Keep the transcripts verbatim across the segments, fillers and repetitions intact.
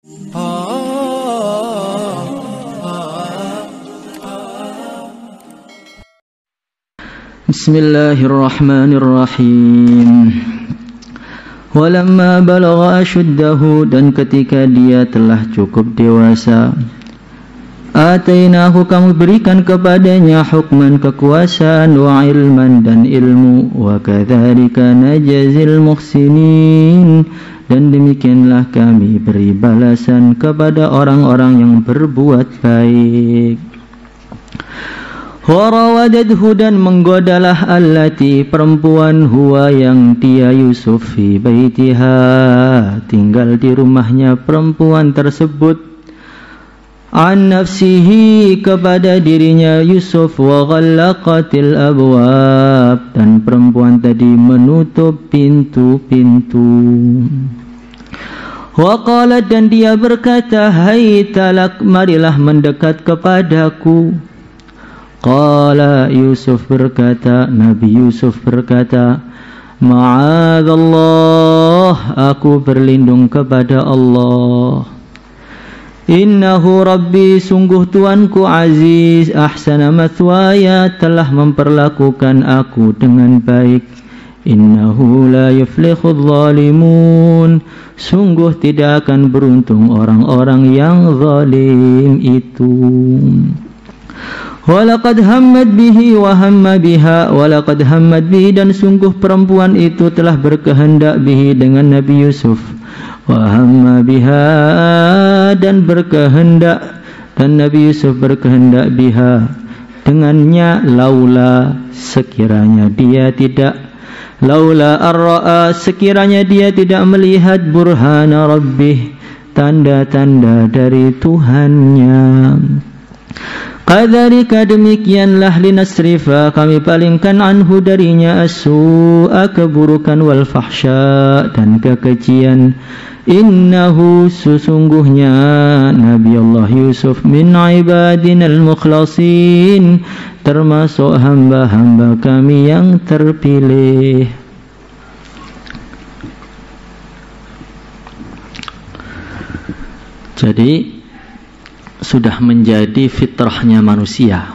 Bismillahirrahmanirrahim. Walamma balagha ashuddahu, dan ketika dia telah cukup dewasa, atainahu, kami berikan kepadanya hukman, kekuasaan, wa ilman, dan ilmu, wa kadzalika najzil muhsinin, dan demikianlah kami beri balasan kepada orang-orang yang berbuat baik. Warawadadhu, dan menggodalah allati, perempuan, huwa yang dia Yusuf, fi baitiha, tinggal di rumahnya perempuan tersebut, an nafsihi, kepada dirinya Yusuf, wa ghallaqatil abwab, dan perempuan tadi menutup pintu-pintu. Wa qalat, dan dia berkata, hai talak, marilah mendekat kepadaku. Qala, Yusuf berkata, Nabi Yusuf berkata, ma'adallah, aku berlindung kepada Allah. Innahu rabbi, sungguh Tuanku aziz, ahsana mathwaya, telah memperlakukan aku dengan baik. Innahu la yuflihudz zalimun, sungguh tidak akan beruntung orang-orang yang zalim itu. Walaqad hammat bihi wa hamma biha, walaqad hammat bihi, dan sungguh perempuan itu telah berkehendak bihi, dengan Nabi Yusuf, wa hamma biha, dan berkehendak, dan Nabi Yusuf berkehendak biha, dengannya, laula, sekiranya dia tidak, laula ar-ra'a, sekiranya dia tidak melihat, burhana rabbih, tanda-tanda dari Tuhannya. Qadzalika, demikianlah, linasrifa, kami palingkan, anhu, darinya, as-su'a, keburukan, wal fahsya, dan kekejian. Innahu, sesungguhnya Nabi Allah Yusuf, min ibadinal mukhlasin, termasuk hamba-hamba kami yang terpilih. Jadi sudah menjadi fitrahnya manusia.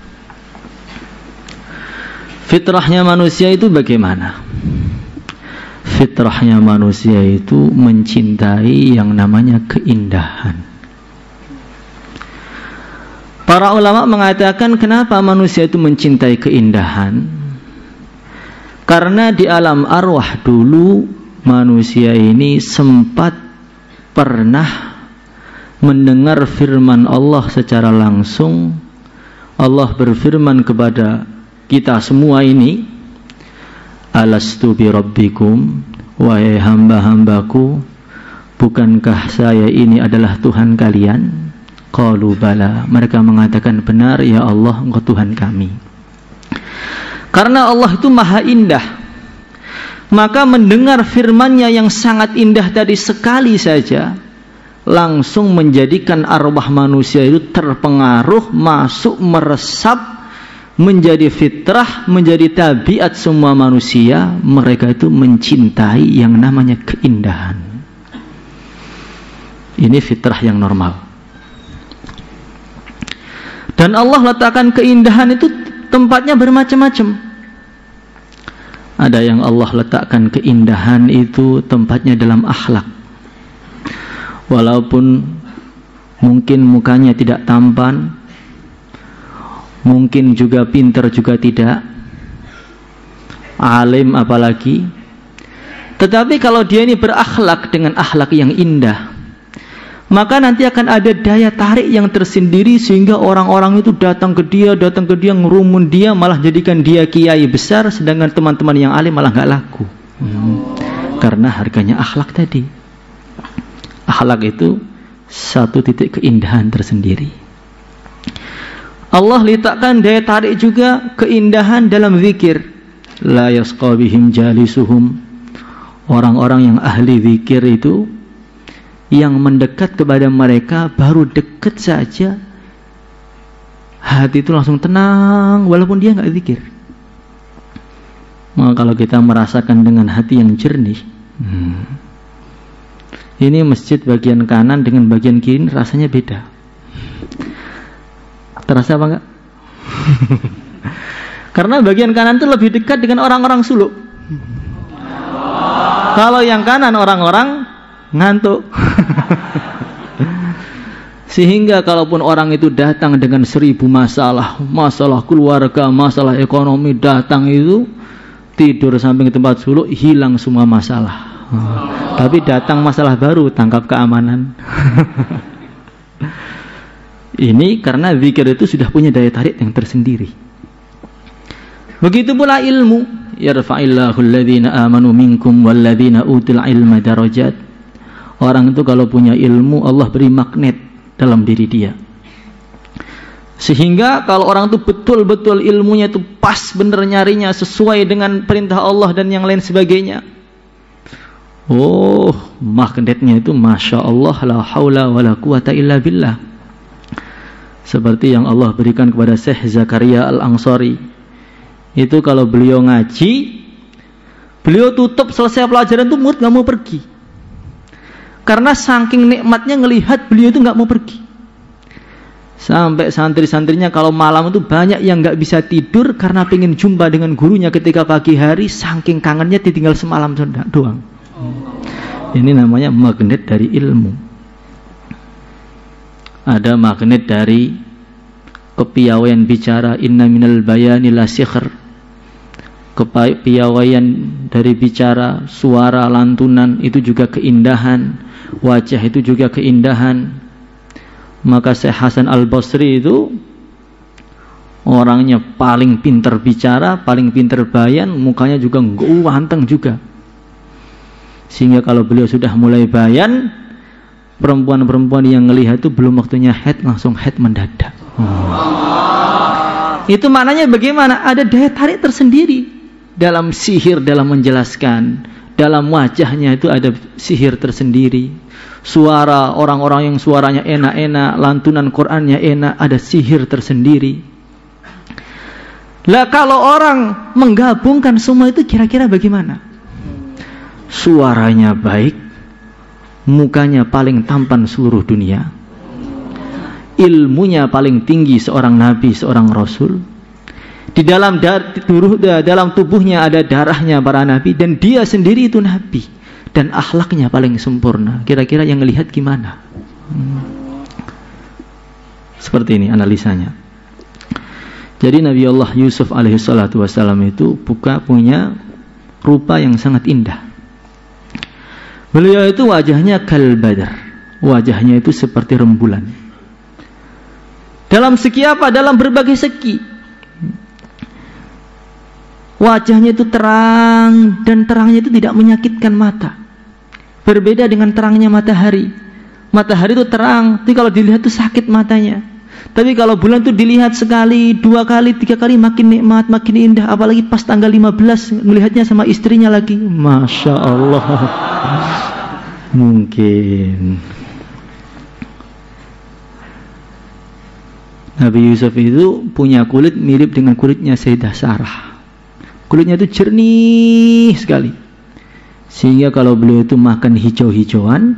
Fitrahnya manusia itu bagaimana? Fitrahnya manusia itu mencintai yang namanya keindahan. Para ulama mengatakan, kenapa manusia itu mencintai keindahan? Karena di alam arwah dulu, manusia ini sempat pernah mendengar firman Allah secara langsung. Allah berfirman kepada kita semua ini, alastu bi rabbikum, wahai hamba-hambaku, bukankah saya ini adalah Tuhan kalian? Qalu bala, mereka mengatakan, benar ya Allah, engkau Tuhan kami. Karena Allah itu maha indah, maka mendengar firman-Nya yang sangat indah tadi sekali saja, langsung menjadikan arwah manusia itu terpengaruh, masuk, meresap, menjadi fitrah, menjadi tabiat semua manusia. Mereka itu mencintai yang namanya keindahan. Ini fitrah yang normal. Dan Allah letakkan keindahan itu tempatnya bermacam-macam. Ada yang Allah letakkan keindahan itu tempatnya dalam akhlak. Walaupun mungkin mukanya tidak tampan, mungkin juga pintar juga tidak, alim apalagi, tetapi kalau dia ini berakhlak dengan akhlak yang indah, maka nanti akan ada daya tarik yang tersendiri, sehingga orang-orang itu datang ke dia, datang ke dia, ngerumun dia, malah jadikan dia kiai besar, sedangkan teman-teman yang alim malah nggak laku. hmm. Karena harganya akhlak tadi. Akhlak itu satu titik keindahan tersendiri. Allah letakkan daya tarik juga keindahan dalam zikir. La yasqa bihim jalisuhum, orang-orang yang ahli zikir itu, yang mendekat kepada mereka, baru dekat saja hati itu langsung tenang, walaupun dia nggak zikir. Maka kalau kita merasakan dengan hati yang jernih, hmm, Ini masjid bagian kanan dengan bagian kiri rasanya beda. Terasa apa enggak? Karena bagian kanan itu lebih dekat dengan orang-orang suluk. Kalau yang kanan orang-orang ngantuk. Sehingga kalaupun orang itu datang dengan seribu masalah, masalah keluarga, masalah ekonomi, datang itu tidur samping tempat suluk, hilang semua masalah. Oh. Tapi datang masalah baru, tangkap keamanan. Ini karena zikir itu sudah punya daya tarik yang tersendiri. Begitu pula ilmu, yarfa'illahu alladhina amanu minkum walladhina utul ilma darajat. Orang itu kalau punya ilmu, Allah beri magnet dalam diri dia. Sehingga kalau orang itu betul-betul ilmunya itu pas bener nyarinya sesuai dengan perintah Allah dan yang lain sebagainya, oh, magnetnya itu masya Allah, la haula wala quwata illa billah. Seperti yang Allah berikan kepada Syekh Zakaria Al-Ansari. Itu kalau beliau ngaji, beliau tutup selesai pelajaran itu murid gak mau pergi. Karena saking nikmatnya ngelihat beliau itu gak mau pergi. Sampai santri-santrinya kalau malam itu banyak yang gak bisa tidur karena pengen jumpa dengan gurunya ketika pagi hari, saking kangennya ditinggal semalam doang. Ini namanya magnet dari ilmu. Ada magnet dari kepiawaian bicara, inna minal bayani la sihr. Kepiawaian dari bicara, suara, lantunan itu juga keindahan, wajah itu juga keindahan. Maka Syekh Hasan Al-Basri itu orangnya paling pintar bicara, paling pintar bayan, mukanya juga ganteng juga. Sehingga kalau beliau sudah mulai bayan, perempuan-perempuan yang ngelihat itu belum waktunya head, langsung head mendadak. Hmm. Itu maknanya bagaimana? Ada daya tarik tersendiri dalam sihir, dalam menjelaskan. Dalam wajahnya itu ada sihir tersendiri. Suara orang-orang yang suaranya enak-enak, lantunan Qur'annya enak, ada sihir tersendiri. Lah kalau orang menggabungkan semua itu kira-kira bagaimana? Suaranya baik, mukanya paling tampan seluruh dunia, ilmunya paling tinggi seorang nabi, seorang rasul. Di dalam dar, dalam tubuhnya ada darahnya para nabi, dan dia sendiri itu nabi, dan akhlaknya paling sempurna. Kira-kira yang melihat gimana? Hmm. Seperti ini analisanya. Jadi Nabi Allah Yusuf alaihi salatu wassalam itu buka punya rupa yang sangat indah. Beliau itu wajahnya kal badar, wajahnya itu seperti rembulan. Dalam segi apa? Dalam berbagai segi. Wajahnya itu terang, dan terangnya itu tidak menyakitkan mata. Berbeda dengan terangnya matahari. Matahari itu terang, tapi kalau dilihat itu sakit matanya. Tapi kalau bulan itu dilihat sekali, dua kali, tiga kali makin nikmat, makin indah. Apalagi pas tanggal lima belas melihatnya sama istrinya lagi, masya Allah. Mungkin Nabi Yusuf itu punya kulit mirip dengan kulitnya Sayyidah Sarah. Kulitnya itu jernih sekali, sehingga kalau beliau itu makan hijau-hijauan,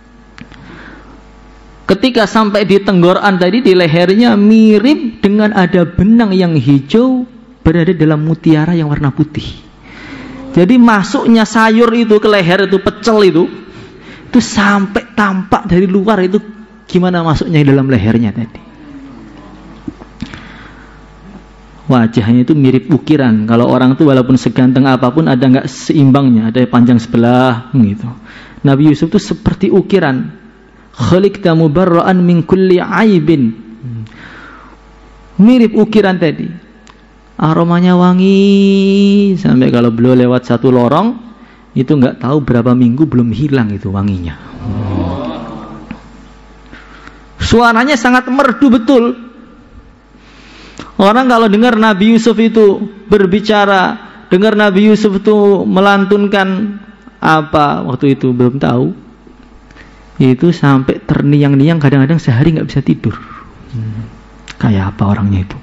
ketika sampai di tenggorokan tadi, di lehernya mirip dengan ada benang yang hijau berada dalam mutiara yang warna putih. Jadi masuknya sayur itu ke leher itu, pecel itu itu sampai tampak dari luar itu gimana masuknya dalam lehernya tadi. Wajahnya itu mirip ukiran. Kalau orang itu walaupun seganteng apapun ada nggak seimbangnya, ada panjang sebelah gitu. Nabi Yusuf itu seperti ukiran. Khalikta mubarra'an min kulli aibin. Mirip ukiran tadi. Aromanya wangi sampai kalau beliau lewat satu lorong itu nggak tahu berapa minggu belum hilang itu wanginya. Suaranya sangat merdu betul. Orang kalau dengar Nabi Yusuf itu berbicara, dengar Nabi Yusuf itu melantunkan apa waktu itu belum tahu, itu sampai terniang-niang, kadang-kadang sehari nggak bisa tidur. Hmm. Kayak apa orangnya itu?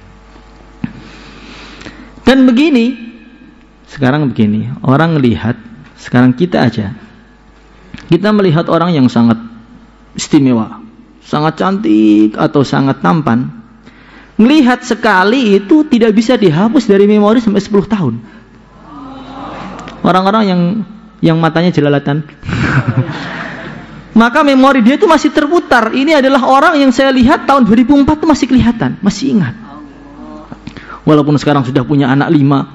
Dan begini, sekarang begini, orang lihat, sekarang kita aja Kita melihat orang yang sangat istimewa, sangat cantik atau sangat tampan, melihat sekali itu tidak bisa dihapus dari memori sampai sepuluh tahun. Orang-orang yang yang matanya jelalatan maka memori dia itu masih terputar. Ini adalah orang yang saya lihat tahun dua ribu empat itu masih kelihatan, masih ingat. Walaupun sekarang sudah punya anak lima.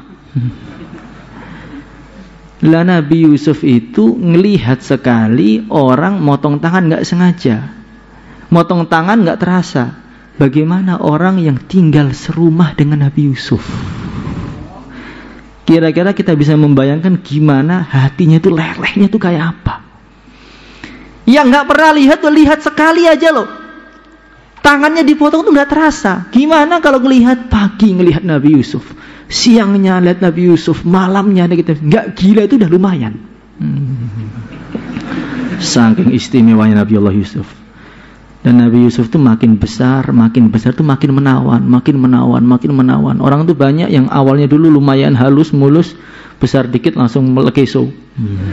Lah Nabi Yusuf itu ngelihat sekali orang motong tangan nggak sengaja, motong tangan nggak terasa. Bagaimana orang yang tinggal serumah dengan Nabi Yusuf? Kira-kira kita bisa membayangkan gimana hatinya itu, lelehnya itu kayak apa? Yang nggak pernah lihat tuh lihat sekali aja loh. Tangannya dipotong tuh nggak terasa. Gimana kalau ngelihat pagi ngelihat Nabi Yusuf, siangnya lihat Nabi Yusuf, malamnya kita nggak gila itu udah lumayan. Hmm. Saking istimewanya Nabi Allah Yusuf. Dan Nabi Yusuf tuh makin besar, makin besar tuh makin menawan, makin menawan, makin menawan. Orang tuh banyak yang awalnya dulu lumayan halus, mulus, besar dikit langsung melekeso. Hmm.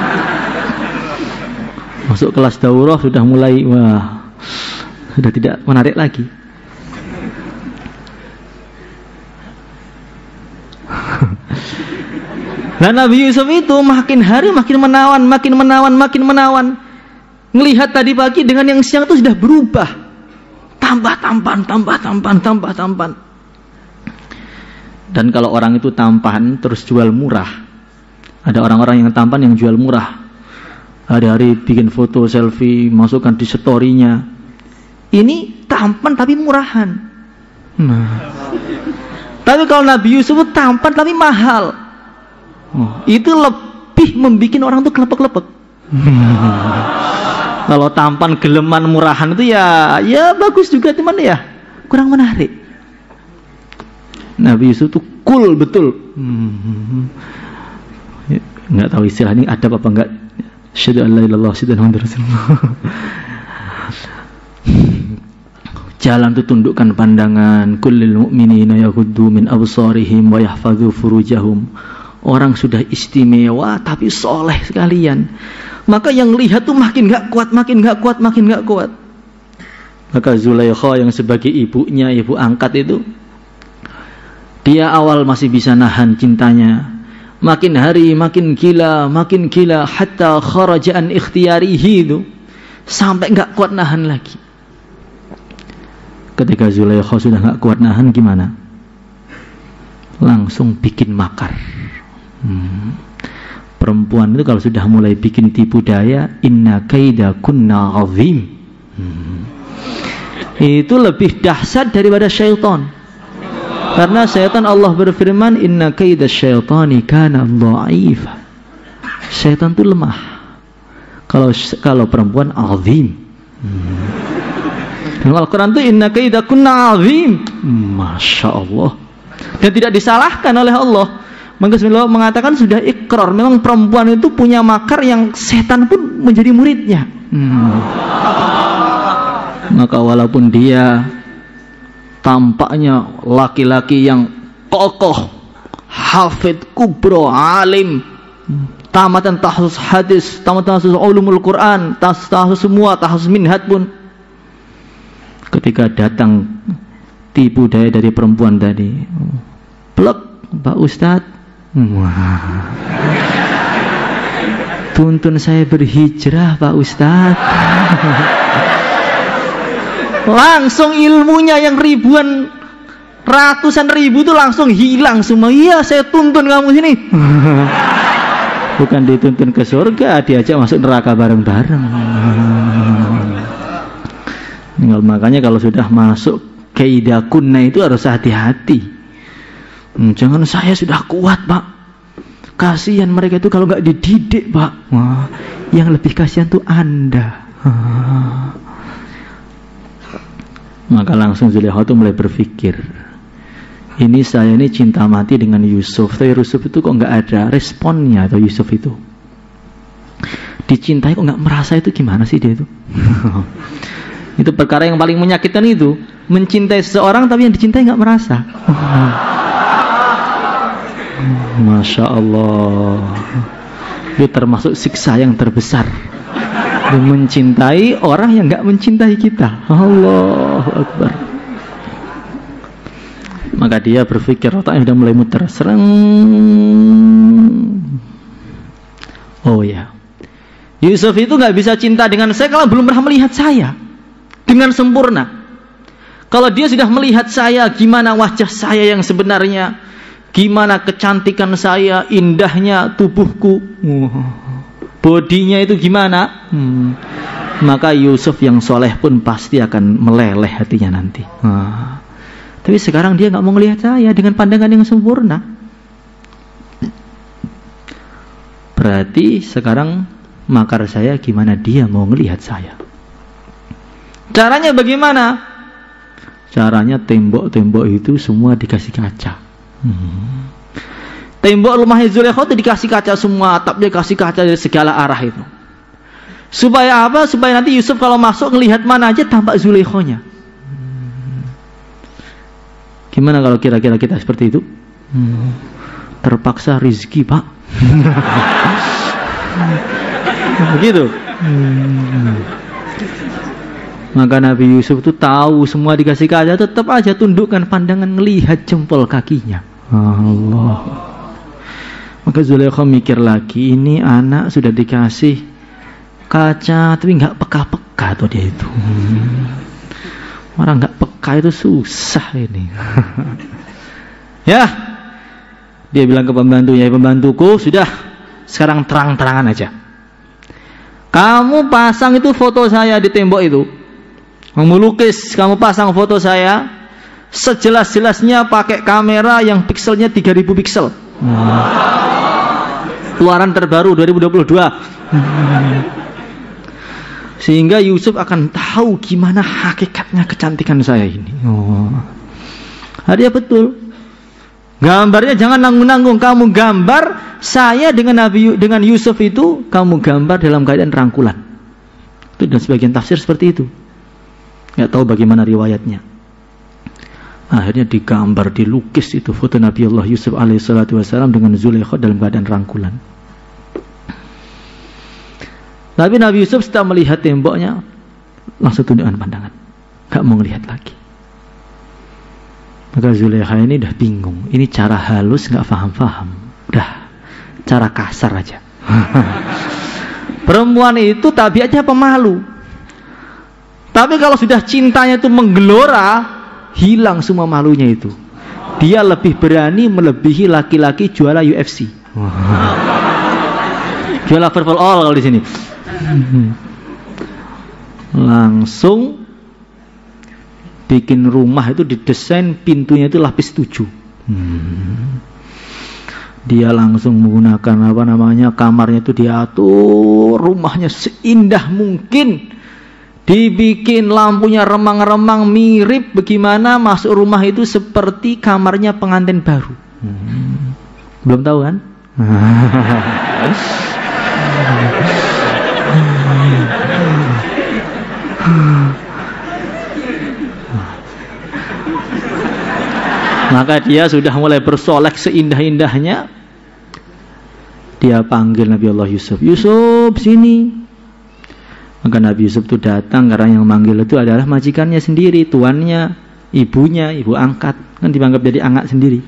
Masuk kelas daurah sudah mulai, wah, sudah tidak menarik lagi. Nah Nabi Yusuf itu makin hari makin menawan, makin menawan, makin menawan. Melihat tadi pagi dengan yang siang itu sudah berubah, tambah tampan, tambah tampan, tambah tampan. Dan kalau orang itu tampan terus jual murah, ada orang-orang yang tampan yang jual murah, hari-hari bikin foto selfie, masukkan di story-nya. Ini tampan tapi murahan. Nah, tapi kalau Nabi Yusuf itu tampan tapi mahal, oh, itu lebih membuat orang itu kelepek-kelepek. Kalau tampan geleman murahan itu ya ya bagus juga, teman ya kurang menarik. Nabi Yusuf itu cool betul. Hmm. Nggak tahu istilah ini ada apa enggak. Asyhadu an la ilaha illallah asyhadu anna muhammadar rasulullah. Jalan itu tundukkan pandangan. Kullil mu'minina yaghuddu min absarihim wa yahfadzu furujahum. Orang sudah istimewa tapi soleh sekalian. Maka yang lihat tuh makin gak kuat, makin gak kuat, makin gak kuat. Maka Zulaikha yang sebagai ibunya, ibu angkat itu, dia awal masih bisa nahan cintanya. Makin hari makin gila, makin gila, hatta kharaja an ikhtiyarihi itu, sampai gak kuat nahan lagi. Ketika Zulaikha sudah gak kuat nahan, gimana? Langsung bikin makar. Hmm. Perempuan itu kalau sudah mulai bikin tipu daya, inna kaida kunna azim. Hmm. Itu lebih dahsyat daripada syaitan. Karena syaitan Allah berfirman, inna kaida syaitani kana dhaif. Syaitan itu lemah. Kalau kalau perempuan azim. Hmm. Al-Quran itu inna kaida kunna azim. Masya Allah. Dan tidak disalahkan oleh Allah. Maka Bismillah mengatakan sudah ikrar, memang perempuan itu punya makar yang setan pun menjadi muridnya. Hmm. Maka walaupun dia tampaknya laki-laki yang kokoh, hafid kubro, alim, tamatan tahsus hadis, tamatan tahsus ulumul Quran, tahsus semua, tahsus minhaj pun, ketika datang tipu daya dari perempuan tadi, plek, Pak Ustadz, wah, tuntun saya berhijrah Pak Ustadz. Langsung ilmunya yang ribuan, ratusan ribu itu langsung hilang semua. Iya, saya tuntun kamu sini. Bukan dituntun ke surga, diajak masuk neraka bareng-bareng. Makanya kalau sudah masuk kaidah kunna itu harus hati-hati. Hmm, jangan saya sudah kuat Pak, kasihan mereka itu kalau nggak dididik Pak. Wah, yang lebih kasihan tuh Anda. Maka langsung Zulaikha itu mulai berpikir, ini saya ini cinta mati dengan Yusuf, tapi Yusuf itu kok nggak ada responnya. Atau Yusuf itu dicintai kok nggak merasa, itu gimana sih dia itu? Itu perkara yang paling menyakitkan itu, mencintai seseorang tapi yang dicintai nggak merasa. Masya Allah, itu termasuk siksa yang terbesar. Dia mencintai orang yang nggak mencintai kita. Allahu Akbar. Maka dia berpikir, otaknya sudah mulai muter. Sereng. Oh ya, Yusuf itu nggak bisa cinta dengan saya kalau belum pernah melihat saya dengan sempurna. Kalau dia sudah melihat saya, gimana wajah saya yang sebenarnya, gimana kecantikan saya, indahnya tubuhku, bodinya itu gimana, hmm. maka Yusuf yang soleh pun pasti akan meleleh hatinya nanti. Nah. Tapi sekarang dia nggak mau melihat saya dengan pandangan yang sempurna. Berarti sekarang makar saya gimana dia mau melihat saya. Caranya bagaimana? Caranya tembok-tembok itu semua dikasih kaca. Hmm. Tembok rumahnya Zulaikha itu dikasih kaca semua, atapnya dikasih kaca dari segala arah itu. Supaya apa? Supaya nanti Yusuf kalau masuk ngelihat mana aja tampak Zulaikhanya. Hmm. Gimana kalau kira-kira kita seperti itu? Hmm. Terpaksa rizki, Pak. Begitu. Hmm. Maka Nabi Yusuf itu tahu semua dikasih kaca, tetap aja tundukkan pandangan melihat jempol kakinya. Allah. Maka Zulaikha mikir lagi, ini anak sudah dikasih kaca tapi nggak peka-peka tuh dia itu. Hmm. Orang nggak peka itu susah ini. Ya, dia bilang ke pembantunya, pembantuku sudah sekarang terang-terangan aja. Kamu pasang itu foto saya di tembok itu. Kamu lukis, kamu pasang foto saya sejelas-jelasnya pakai kamera yang pikselnya tiga ribu piksel. Hmm. Keluaran terbaru dua ribu dua puluh dua. Hmm. Sehingga Yusuf akan tahu gimana hakikatnya kecantikan saya ini. Oh. Hadiah betul. Gambarnya jangan nanggung-nanggung, kamu gambar saya dengan Nabi dengan Yusuf itu, kamu gambar dalam keadaan rangkulan. Itu dan sebagian tafsir seperti itu. Nggak tahu bagaimana riwayatnya. Akhirnya digambar, dilukis itu foto Nabi Allah Yusuf alaihissalatu wassalam dengan Zulaikha dalam keadaan rangkulan. Tapi Nabi Yusuf setelah melihat temboknya langsung tundukkan pandangan, nggak mau melihat lagi. Maka Zulaikha ini udah bingung. Ini cara halus nggak paham-paham, udah cara kasar aja. Perempuan itu tabiatnya pemalu. Tapi kalau sudah cintanya itu menggelora, hilang semua malunya itu. Dia lebih berani melebihi laki-laki juara U F C. Juara verbal all kalau di sini. Langsung bikin rumah itu didesain pintunya itu lapis tujuh. Hmm. Dia langsung menggunakan apa namanya kamarnya itu diatur, rumahnya seindah mungkin. Dibikin lampunya remang-remang mirip bagaimana masuk rumah itu seperti kamarnya pengantin baru. Hmm. Belum tahu kan? Maka dia sudah mulai bersolek seindah-indahnya. Dia panggil Nabi Allah Yusuf, Yusuf sini. Maka Nabi Yusuf itu datang, karena yang manggil itu adalah majikannya sendiri, tuannya, ibunya, ibu angkat, kan dianggap jadi angkat sendiri.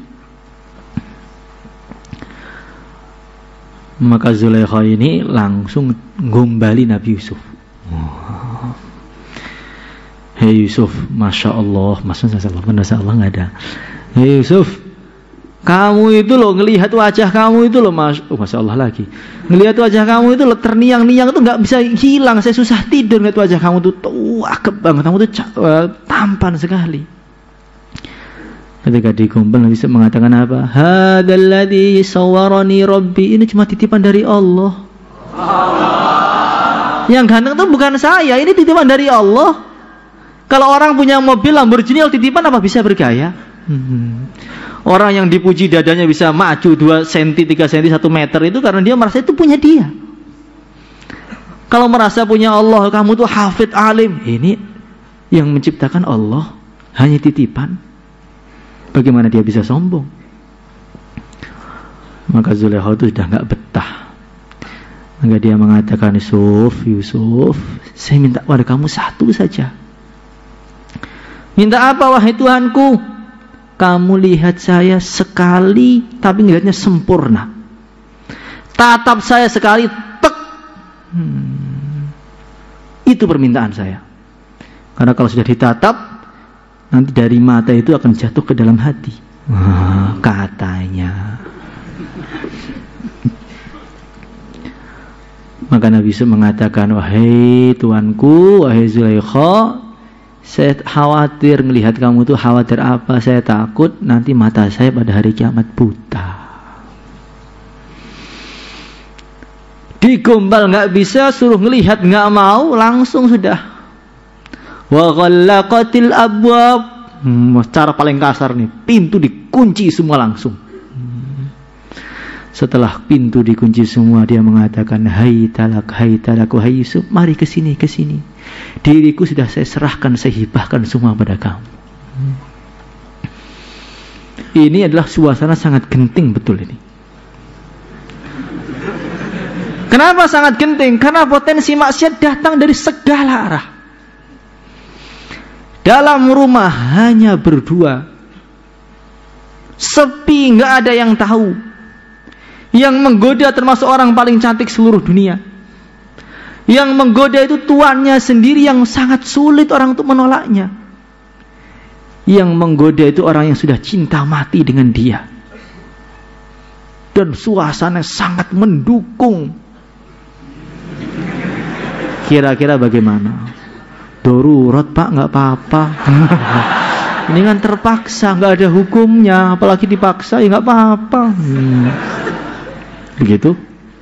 Maka Zulaikha ini langsung gombali Nabi Yusuf. Oh. Hei Yusuf, masya Allah, masya Allah, masya Allah nggak ada. Hei Yusuf, kamu itu loh ngelihat wajah kamu itu loh, mas, oh, masya Allah lagi. Ngelihat wajah kamu itu loh terniang-niang itu nggak bisa hilang. Saya susah tidur ngelihat wajah kamu tuh tuakep banget, kamu tuh uh, tampan sekali. Ketika dikumpul Nabi Yusuf mengatakan apa? Hadalladzi sawwarani Rabbi, ini cuma titipan dari Allah. Allah. Yang ganteng itu bukan saya, ini titipan dari Allah. Kalau orang punya mobil Lamborghini titipan apa bisa bergaya? Hmm. Orang yang dipuji dadanya bisa maju dua sentimeter, tiga sentimeter, satu meter itu karena dia merasa itu punya dia. Kalau merasa punya Allah, kamu tuh hafid alim, ini yang menciptakan Allah, hanya titipan. Bagaimana dia bisa sombong? Maka Zulaikha itu sudah nggak betah. Maka dia mengatakan, Yusuf, Yusuf, saya minta pada kamu satu saja. Minta apa wahai Tuhanku? Kamu lihat saya sekali, tapi ngelihatnya sempurna. Tatap saya sekali, tek. Hmm. Itu permintaan saya. Karena kalau sudah ditatap, nanti dari mata itu akan jatuh ke dalam hati. Wah, katanya. Maka Nabi Yusuf mengatakan, wahai Tuanku, wahai Zulaikha, saya khawatir melihat kamu tuh. Khawatir apa? Saya takut nanti mata saya pada hari kiamat buta. Digombal nggak bisa, suruh ngelihat nggak mau, langsung sudah. Wa ghallaqatil abwab. Hmm, cara paling kasar nih, pintu dikunci semua langsung. Setelah pintu dikunci semua, dia mengatakan, hai talak, hai talak, hai Yusuf, mari ke sini, ke sini. Diriku sudah saya serahkan, saya hibahkan semua pada kamu. Ini adalah suasana sangat genting, betul ini. Kenapa sangat genting? Karena potensi maksiat datang dari segala arah. Dalam rumah hanya berdua, sepi, nggak ada yang tahu. Yang menggoda termasuk orang paling cantik seluruh dunia. Yang menggoda itu tuannya sendiri yang sangat sulit orang untuk menolaknya. Yang menggoda itu orang yang sudah cinta mati dengan dia. Dan suasana sangat mendukung. Kira-kira bagaimana? Darurat pak, nggak apa-apa. Ini kan terpaksa, nggak ada hukumnya. Apalagi dipaksa, ya nggak apa-apa. Hmm. Begitu.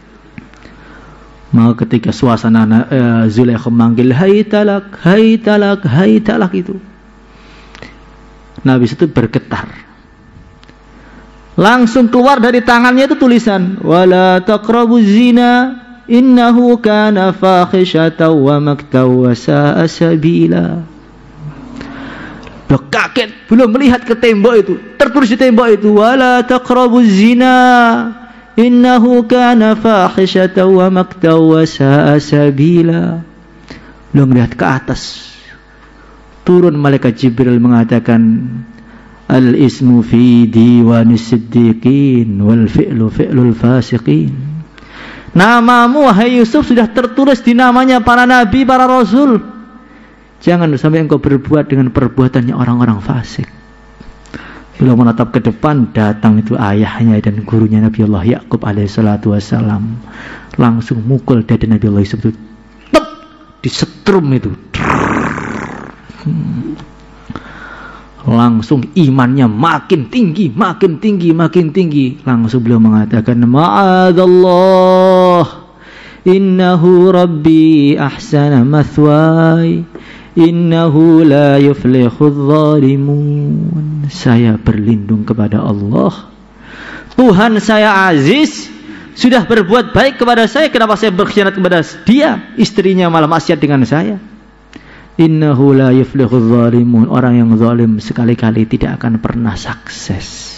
Maka ketika suasana uh, Zulaikha memanggil, hai talak, hai talak, hai talak itu, Nabi itu bergetar. Langsung keluar dari tangannya itu tulisan, wala taqrabuz zina innahu kana fakhishatan wa maktaw wa sa'a sabila. Udah kaget, belum melihat ke tembok itu, tertulis di tembok itu, wala taqrabuz zina innahu kana fahishatan wa maktaw wa sa'a sabila. Belum lihat ke atas, turun malaikat Jibril mengatakan, al ismu fi diwanis siddiqin wal fi'lu fi'lul fasiqin. Namamu wahai Yusuf sudah tertulis di namanya para nabi, para rasul. Jangan sampai engkau berbuat dengan perbuatannya orang-orang fasik. Beliau menatap ke depan, datang itu ayahnya dan gurunya Nabi Allah Yaqub alaihi salatu wassalam. Langsung mukul dada Nabi Allah Yusuf itu, tep, disetrum itu. Hmm. Langsung imannya makin tinggi, makin tinggi, makin tinggi. Langsung beliau mengatakan, ma'adallah, innahu rabbi ahsana mathwai, innahu la yuflihudz zalimun. Saya berlindung kepada Allah. Tuhan saya aziz, sudah berbuat baik kepada saya. Kenapa saya berkhianat kepada dia? Istrinya malah maksiat dengan saya. Innahu la yuflihudz zalimun. Orang yang zalim sekali-kali tidak akan pernah sukses.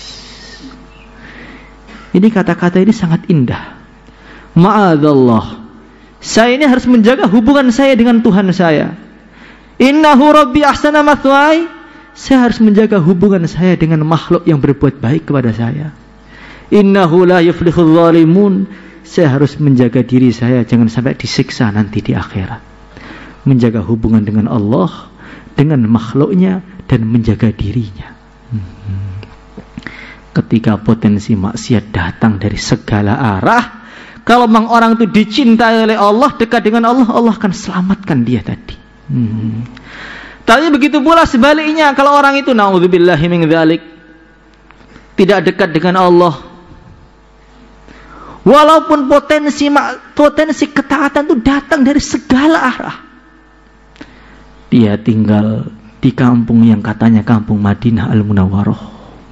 Ini kata-kata ini sangat indah. Ma'adallah, saya ini harus menjaga hubungan saya dengan Tuhan saya. Innahu rabbi ahsana mathwai, saya harus menjaga hubungan saya dengan makhluk yang berbuat baik kepada saya. Innahu la yuflihudz zalimun, saya harus menjaga diri saya jangan sampai disiksa nanti di akhirat. Menjaga hubungan dengan Allah, dengan makhluknya, dan menjaga dirinya. Hmm. Ketika potensi maksiat datang dari segala arah, kalau memang orang itu dicintai oleh Allah, dekat dengan Allah, Allah akan selamatkan dia tadi. Hmm. Tapi begitu pula sebaliknya, kalau orang itu naudzubillahi min dzalik, tidak dekat dengan Allah, walaupun potensi potensi ketaatan itu datang dari segala arah, dia tinggal di kampung yang katanya kampung Madinah Al-Munawwarah,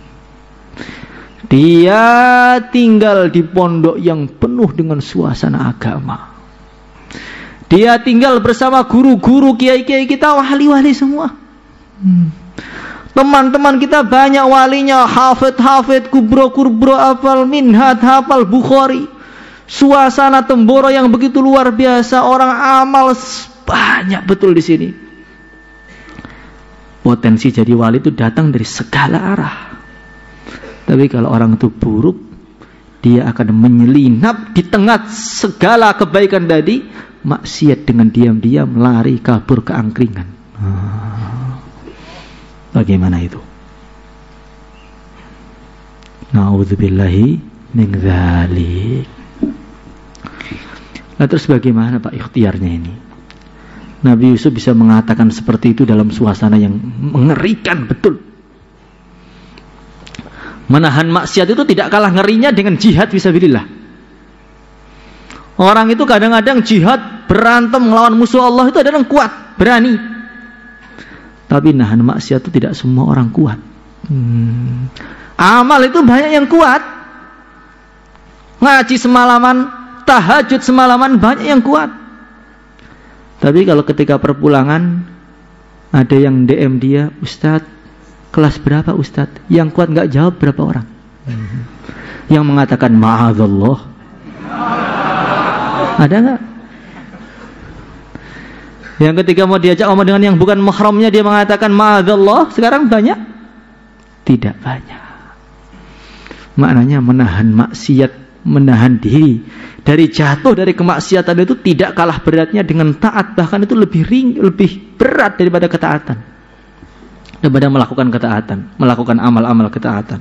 dia tinggal di pondok yang penuh dengan suasana agama, dia tinggal bersama guru-guru, kiai-kiai kita, wali-wali semua. Hmm. Teman-teman kita banyak walinya, hafid-hafid, kubro-kubro, hafal minhat, hafal Bukhari. suasana Temboro yang begitu luar biasa, orang amal banyak betul di sini. Potensi jadi wali itu datang dari segala arah. Tapi kalau orang itu buruk, dia akan menyelinap di tengah segala kebaikan tadi, maksiat dengan diam-diam lari kabur ke angkringan. Bagaimana itu? Na'udzubillahi min dzalik. Nah, terus bagaimana Pak ikhtiarnya ini? Nabi Yusuf bisa mengatakan seperti itu dalam suasana yang mengerikan betul. Menahan maksiat itu tidak kalah ngerinya dengan jihad fisabilillah. Orang itu kadang-kadang jihad, berantem melawan musuh Allah itu ada yang kuat, berani. Tapi nahan maksiat itu tidak semua orang kuat. Hmm. Amal itu banyak yang kuat. Ngaji semalaman, tahajud semalaman, banyak yang kuat. Tapi kalau ketika perpulangan ada yang D M dia, Ustadz, kelas berapa Ustadz? Yang kuat nggak jawab berapa orang? Hmm. Yang mengatakan ma'adzallah, ada nggak? Yang ketika mau diajak ngomong dengan yang bukan mahramnya dia mengatakan ma'adzallah, sekarang banyak? Tidak banyak. Maknanya menahan maksiat, menahan diri dari jatuh dari kemaksiatan itu tidak kalah beratnya dengan taat, bahkan itu lebih ring, lebih berat daripada ketaatan, daripada melakukan ketaatan, melakukan amal-amal ketaatan.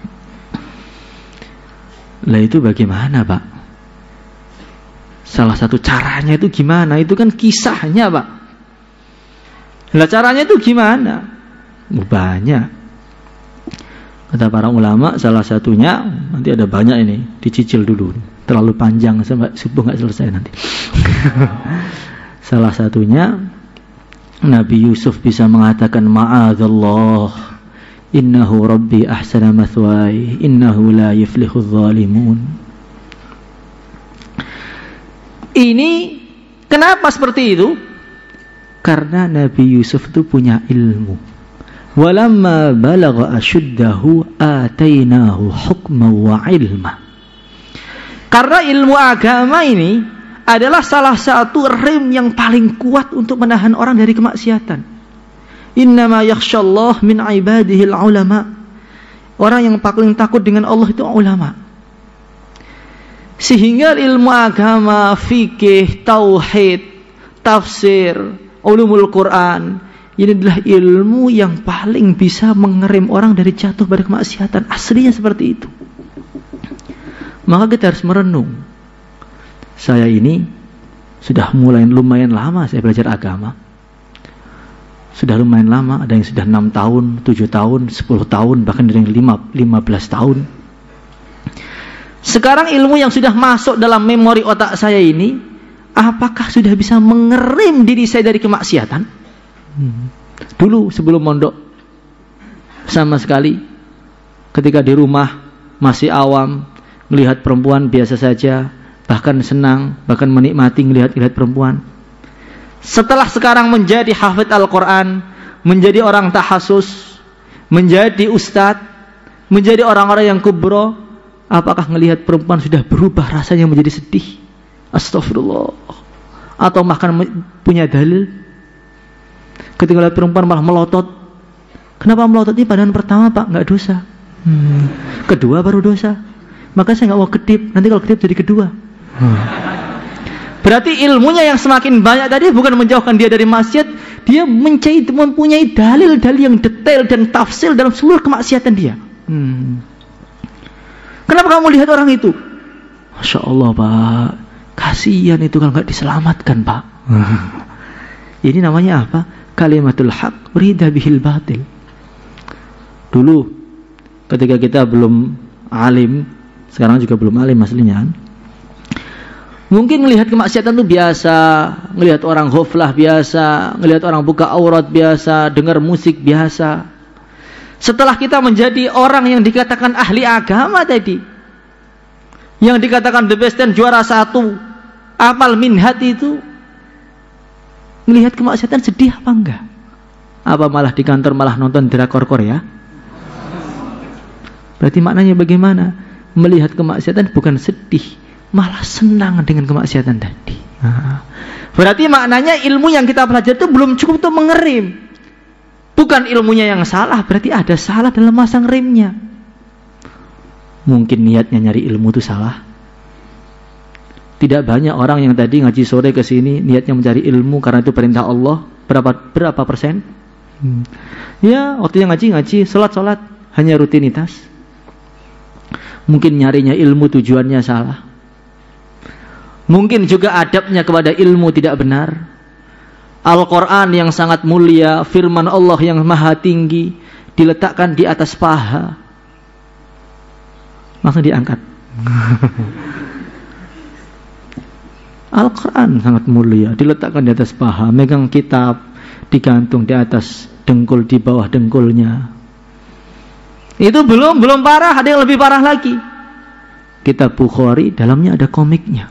Lah itu bagaimana Pak? Salah satu caranya itu gimana? Itu kan kisahnya Pak. Lah caranya itu gimana? Banyak. Kata para ulama, salah satunya, nanti ada banyak ini, dicicil dulu, terlalu panjang sampai subuh nggak selesai nanti. Salah satunya Nabi Yusuf bisa mengatakan ma'adzallah, innahu rabbi ahsana mathwai, innahu la yuflihu dzalimun. Ini kenapa seperti itu? Karena Nabi Yusuf itu punya ilmu. Walamma balagha ashuddahu atainahu hukman wa ilma. Karena ilmu agama ini adalah salah satu rem yang paling kuat untuk menahan orang dari kemaksiatan. Innama yakhshallah min ibadihil ulama. Orang yang paling takut dengan Allah itu ulama. Sehingga ilmu agama, fikih, tauhid, tafsir, ulumul Quran, ini adalah ilmu yang paling bisa mengerem orang dari jatuh pada kemaksiatan. Aslinya seperti itu. Maka kita harus merenung. Saya ini sudah mulai lumayan lama saya belajar agama. Sudah lumayan lama, ada yang sudah enam tahun, tujuh tahun, sepuluh tahun, bahkan ada yang lima belas tahun. Sekarang ilmu yang sudah masuk dalam memori otak saya ini, apakah sudah bisa mengerem diri saya dari kemaksiatan? Hmm. Dulu sebelum mondok sama sekali ketika di rumah masih awam, melihat perempuan biasa saja, bahkan senang, bahkan menikmati melihat-lihat perempuan. Setelah sekarang menjadi hafidz Al-Quran, menjadi orang tahasus, menjadi ustadz, menjadi orang-orang yang kubro, apakah melihat perempuan sudah berubah rasanya menjadi sedih? Astagfirullah. Atau bahkan punya dalil? Ketika lihat perempuan malah melotot. Kenapa melotot? Ini pandangan pertama Pak, nggak dosa. Hmm. Kedua baru dosa. Maka saya nggak mau kedip. Nanti kalau kedip jadi kedua. Hmm. Berarti ilmunya yang semakin banyak tadi bukan menjauhkan dia dari maksiat, dia mencari, mempunyai dalil-dalil yang detail dan tafsir dalam seluruh kemaksiatan dia. Hmm. Kenapa kamu lihat orang itu? Masya Allah Pak, kasihan itu kalau nggak diselamatkan Pak. Hmm. Ini namanya apa? Kalimatul haq rida bihil batil. Dulu ketika kita belum alim, sekarang juga belum alim aslinya, mungkin melihat kemaksiatan itu biasa, melihat orang ghaflah biasa, melihat orang buka aurat biasa, dengar musik biasa. Setelah kita menjadi orang yang dikatakan ahli agama tadi, yang dikatakan the best dan juara satu, amal min hati itu, melihat kemaksiatan sedih apa enggak? Apa malah di kantor malah nonton drakor Korea? Berarti maknanya bagaimana? Melihat kemaksiatan bukan sedih, malah senang dengan kemaksiatan tadi. Nah, berarti maknanya ilmu yang kita pelajari itu belum cukup untuk mengerem. Bukan ilmunya yang salah, berarti ada salah dalam masang remnya. Mungkin niatnya nyari ilmu itu salah. Tidak banyak orang yang tadi ngaji sore ke sini niatnya mencari ilmu karena itu perintah Allah. Berapa berapa persen? Hmm. Ya, waktu yang ngaji ngaji, salat salat, hanya rutinitas. Mungkin nyarinya ilmu tujuannya salah. Mungkin juga adabnya kepada ilmu tidak benar. Al-Quran yang sangat mulia, firman Allah yang maha tinggi, diletakkan di atas paha, langsung diangkat. Al-Quran sangat mulia, diletakkan di atas paha, megang kitab, digantung di atas dengkul, di bawah dengkulnya. Itu belum belum parah, ada yang lebih parah lagi. Kitab Bukhari, dalamnya ada komiknya.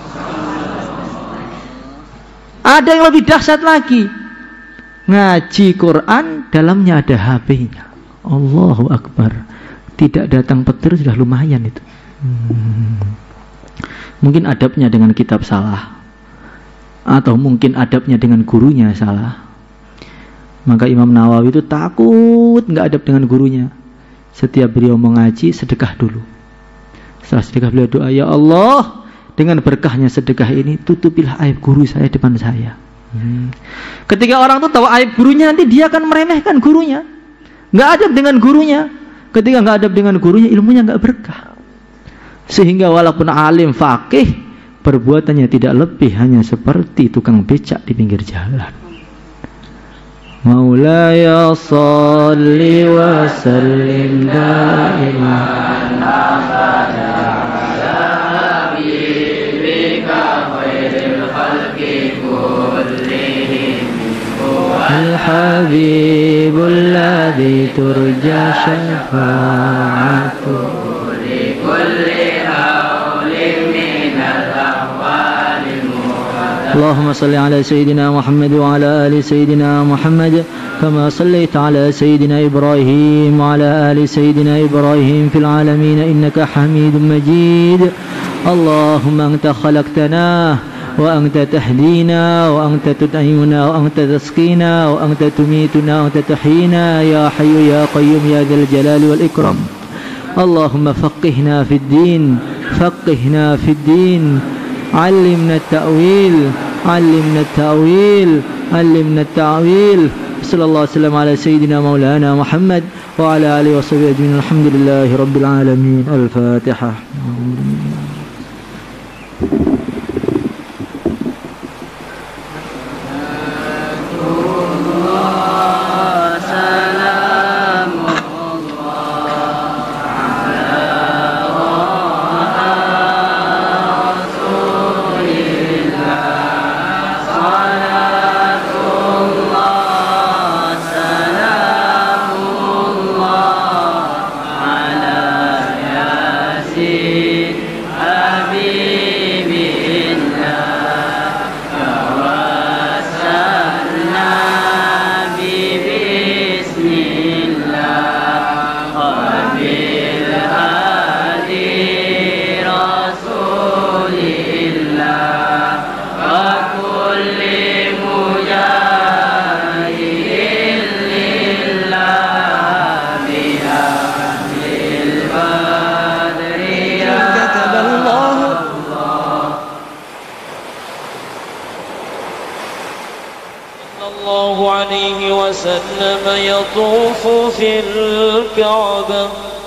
Ada yang lebih dahsyat lagi. Ngaji Quran, dalamnya ada H P-nya. Allahu Akbar. Tidak datang petir sudah lumayan itu. Hmm. Mungkin adabnya dengan kitab salah. Atau mungkin adabnya dengan gurunya salah. Maka Imam Nawawi itu takut nggak adab dengan gurunya. Setiap beliau mengaji, sedekah dulu. Setelah sedekah beliau doa, ya Allah, dengan berkahnya sedekah ini, tutupilah aib guru saya depan saya. Hmm. Ketika orang itu tahu aib gurunya, nanti dia akan meremehkan gurunya. Nggak adab dengan gurunya. Ketika nggak adab dengan gurunya, ilmunya nggak berkah. Sehingga walaupun alim faqih, perbuatannya tidak lebih hanya seperti tukang becak di pinggir jalan. Maulaya salli wa sallim daiman abada. الحبيب الذي ترجى شفاعته لكل هول من الأحوال المهدى. اللهم صل على سيدنا محمد وعلى آل سيدنا محمد كما صليت على سيدنا إبراهيم وعلى آل سيدنا إبراهيم في العالمين إنك حميد مجيد. اللهم أنت خلقتنا وأنت تهدينا وأنت تدعينا وأنت تسقينا وأنت تميتنا وأنت تحيينا يا حي يا قيوم يا ذا الجلال والإكرام. اللهم فقهنا في الدين فقهنا في الدين علمنا التأويل علمنا التأويل علمنا التأويل. صلى الله وسلم على سيدنا مولانا محمد وعلى آله وصحبه أجمعين. الحمد لله رب العالمين. الفاتحة. وسلم يطوف في الكعبة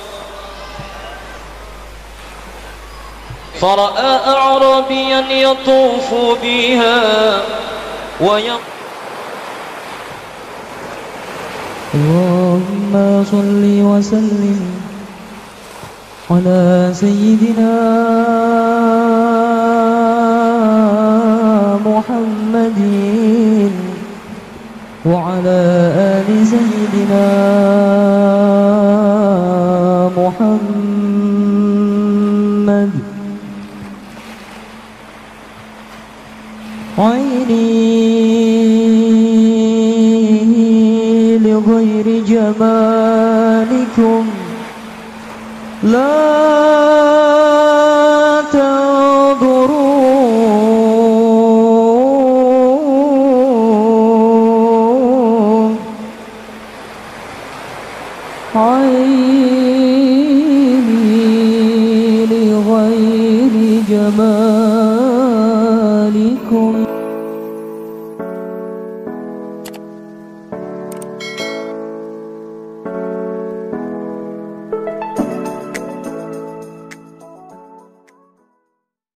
فرأى أعرابيا يطوف بها ويقول اللهم صل وسلم على سيدنا محمد وعلى آل سيدنا محمد عيني لغير جمالكم لا تنظر أعمالكم